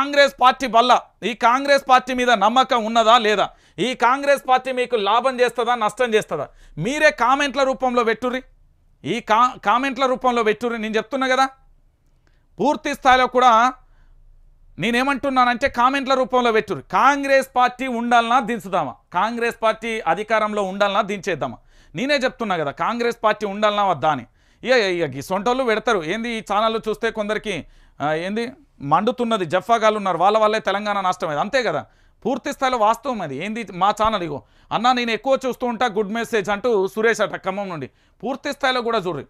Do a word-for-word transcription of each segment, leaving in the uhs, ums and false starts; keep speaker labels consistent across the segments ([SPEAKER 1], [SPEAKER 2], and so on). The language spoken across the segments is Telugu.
[SPEAKER 1] కాంగ్రెస్ పార్టీ వల్ల ఈ కాంగ్రెస్ పార్టీ మీద నమ్మకం ఉన్నదా లేదా, ఈ కాంగ్రెస్ పార్టీ మీకు లాభం చేస్తుందా నష్టం చేస్తుందా, మీరే కామెంట్ల రూపంలో పెట్టుర్రి. ఈ కా కామెంట్ల రూపంలో పెట్టుర్రి. నేను చెప్తున్నా కదా, పూర్తి స్థాయిలో కూడా నేనేమంటున్నానంటే కామెంట్ల రూపంలో పెట్టుర్రి. కాంగ్రెస్ పార్టీ ఉండాలన్నా దించుదామా, కాంగ్రెస్ పార్టీ అధికారంలో ఉండాలన్నా దించేద్దామా. నేనే చెప్తున్నా కదా కాంగ్రెస్ పార్టీ ఉండాలన్నా వద్దా అని. ఇక ఇక సొంటోళ్ళు పెడతారు. ఏంది ఈ ఛానళ్ళు చూస్తే కొందరికి ఏంది మండుతున్నది, జఫాగాళ్ళు ఉన్నారు, వాళ్ళ వల్లే తెలంగాణ నష్టమైంది, అంతే కదా. పూర్తి స్థాయిలో వాస్తవం అది. ఏంది మా ఛానల్ ఇగో అన్న నేను ఎక్కువ చూస్తూ ఉంటా గుడ్ మెసేజ్ అంటూ సురేష్ అట ఖమ్మం నుండి పూర్తి స్థాయిలో కూడా చూర్రి,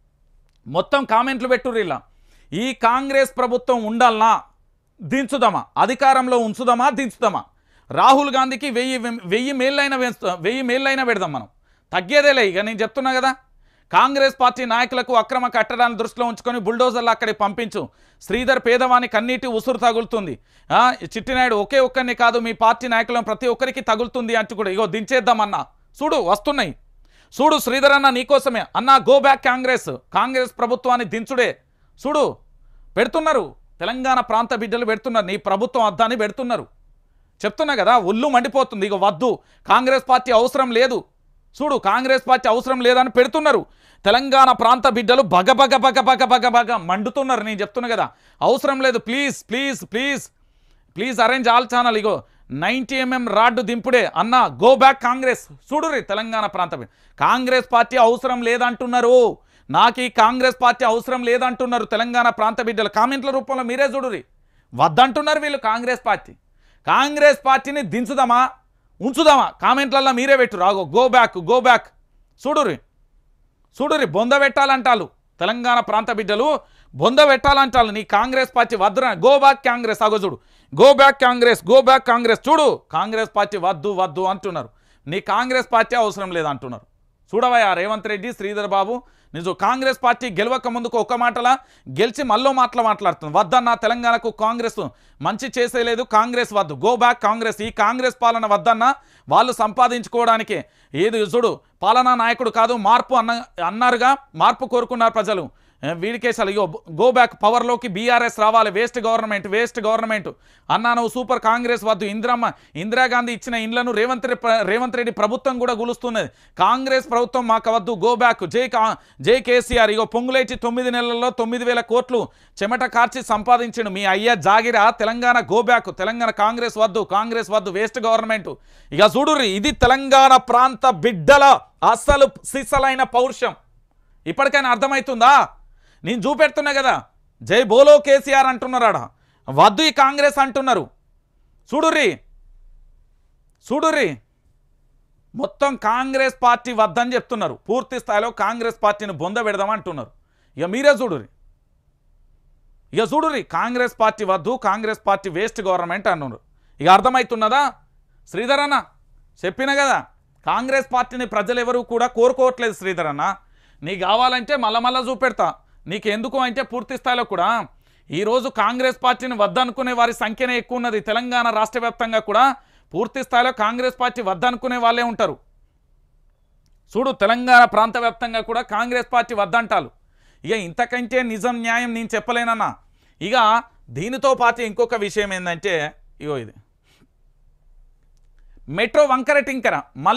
[SPEAKER 1] మొత్తం కామెంట్లు పెట్టుర్రి. ఇలా ఈ కాంగ్రెస్ ప్రభుత్వం ఉండాలనా దించుదామా, అధికారంలో ఉంచుదామా దించుదామా, రాహుల్ గాంధీకి వెయ్యి వెయ్యి మేళ్ళైనా వెయ్యి మేళ్ళైనా పెడదాం, మనం తగ్గేదేలే. ఇక నేను చెప్తున్నా కదా, కాంగ్రెస్ పార్టీ నాయకులకు అక్రమ కట్టడాలను దృష్టిలో ఉంచుకొని బుల్డోజర్లు అక్కడికి పంపించు. శ్రీధర్ పేదవాని కన్నీటి ఉసురు తగులుతుంది. చిట్టినాయుడు ఒకే ఒక్కరిని కాదు మీ పార్టీ నాయకులను ప్రతి ఒక్కరికి తగులుతుంది అంటూ కూడా ఇగో దించేద్దామన్నా. చూడు వస్తున్నాయి, చూడు శ్రీధర్ అన్న నీకోసమే అన్నా, గో బ్యాక్ కాంగ్రెస్, కాంగ్రెస్ ప్రభుత్వాన్ని దించుడే. చూడు పెడుతున్నారు, తెలంగాణ ప్రాంత బిడ్డలు పెడుతున్నారు, నీ ప్రభుత్వం అద్దాని పెడుతున్నారు. చెప్తున్నా కదా ఒళ్ళు మండిపోతుంది. ఇగో వద్దు, కాంగ్రెస్ పార్టీ అవసరం లేదు, చూడు కాంగ్రెస్ పార్టీ అవసరం లేదని పెడుతున్నారు. తెలంగాణ ప్రాంత బిడ్డలు బగ బగ బగ బగ బగ బగ మండుతున్నారు. నేను చెప్తున్నా కదా అవసరం లేదు, please please please please arrange all channel. ఇగో నైంటీ ఎంఎం రాడ్డు దింపుడే అన్న, గో బ్యాక్ కాంగ్రెస్. చూడుర్రి తెలంగాణ ప్రాంత కాంగ్రెస్ పార్టీ అవసరం లేదంటున్నారు, నాకు ఈ కాంగ్రెస్ పార్టీ అవసరం లేదంటున్నారు తెలంగాణ ప్రాంత బిడ్డలు. కామెంట్ల రూపంలో మీరే చూడుర్రి, వద్దంటున్నారు వీళ్ళు కాంగ్రెస్ పార్టీ. కాంగ్రెస్ పార్టీని దించుదామా ఉంచుదామా కామెంట్లల్లో మీరే పెట్టు. రాగో గో బ్యాక్ గో బ్యాక్. చూడుర్రి చూడుర్రి బొంద పెట్టాలంటారు తెలంగాణ ప్రాంత బిడ్డలు, బొంద పెట్టాలంటారు. నీ కాంగ్రెస్ పార్టీ వద్దురా, గో బ్యాక్ కాంగ్రెస్. ఆగో చూడు, go back Congress go back Congress. చూడు కాంగ్రెస్ పార్టీ వద్దు వద్దు అంటున్నారు, నీ కాంగ్రెస్ పార్టీ అవసరం లేదంటున్నారు. చూడవయ్యా రేవంత్ రెడ్డి, శ్రీధర్ బాబు, నిజం కాంగ్రెస్ పార్టీ గెలవక ముందుకు ఒక మాటలా గెలిచి మళ్ళీ మాటలు మాట్లాడుతుంది. వద్దన్న తెలంగాణకు కాంగ్రెస్ మంచి చేసేలేదు, కాంగ్రెస్ వద్దు, గో బ్యాక్ కాంగ్రెస్. ఈ కాంగ్రెస్ పాలన వద్దన్న, వాళ్ళు సంపాదించుకోవడానికి ఏది చూడు పాలనా నాయకుడు కాదు, మార్పు అన్న అన్నారుగా, మార్పు కోరుకున్నారు ప్రజలు. వీడికేసాలు ఇగో గో బ్యాక్, పవర్లోకి బీఆర్ఎస్ రావాలి, వేస్ట్ గవర్నమెంట్ వేస్ట్ గవర్నమెంట్ అన్నా, నువ్వు సూపర్ కాంగ్రెస్ వద్దు. ఇందిరమ్మ ఇందిరాగాంధీ ఇచ్చిన ఇండ్లను రేవంత్ రేవంత్ రెడ్డి ప్రభుత్వం కూడా గులుస్తున్నది, కాంగ్రెస్ ప్రభుత్వం మాకు వద్దు, గో బ్యాక్. జై కా జై కేసీఆర్. ఇగో పొంగులేచి తొమ్మిది నెలల్లో తొమ్మిది వేల కోట్లు చెమట కార్చి సంపాదించిండు మీ అయ్యా జాగిరా తెలంగాణ, గో బ్యాక్. తెలంగాణ కాంగ్రెస్ వద్దు కాంగ్రెస్ వద్దు, వేస్ట్ గవర్నమెంట్. ఇక చూడుర్రి, ఇది తెలంగాణ ప్రాంత బిడ్డల అసలు సిసలైన పౌరుషం. ఇప్పటికైనా అర్థమవుతుందా? నేను చూపెడుతున్నా కదా, జై బోలో కేసీఆర్ అంటున్నారాడ, వద్దు ఈ కాంగ్రెస్ అంటున్నారు. చూడుర్రి చూడుర్రి మొత్తం కాంగ్రెస్ పార్టీ వద్దని చెప్తున్నారు, పూర్తి స్థాయిలో కాంగ్రెస్ పార్టీని బొంద పెడదామంటున్నారు. ఇక మీరే చూడుర్రి, ఇక చూడుర్రి కాంగ్రెస్ పార్టీ వద్దు, కాంగ్రెస్ పార్టీ వేస్ట్ గవర్నమెంట్ అన్నారు. ఇక అర్థమవుతున్నదా? శ్రీధర్ అన్న చెప్పిన కదా, కాంగ్రెస్ పార్టీని ప్రజలు ఎవరు కూడా కోరుకోవట్లేదు. శ్రీధర్ అన్న నీకు కావాలంటే మళ్ళా మళ్ళా చూపెడతా, నీకు ఎందుకు అంటే పూర్తి స్థాయిలో కూడా ఈరోజు కాంగ్రెస్ పార్టీని వద్దనుకునే వారి సంఖ్యనే ఎక్కువ ఉన్నది. తెలంగాణ రాష్ట్ర వ్యాప్తంగా కూడా పూర్తి స్థాయిలో కాంగ్రెస్ పార్టీ వద్దనుకునే వాళ్ళే ఉంటారు. చూడు తెలంగాణ ప్రాంత వ్యాప్తంగా కూడా కాంగ్రెస్ పార్టీ వద్దంటారు. ఇక ఇంతకంటే నిజం న్యాయం నేను చెప్పలేనన్నా. ఇక దీనితో పాటు ఇంకొక విషయం ఏంటంటే ఇగో ఇది మెట్రో వంకర టింకర మళ్ళీ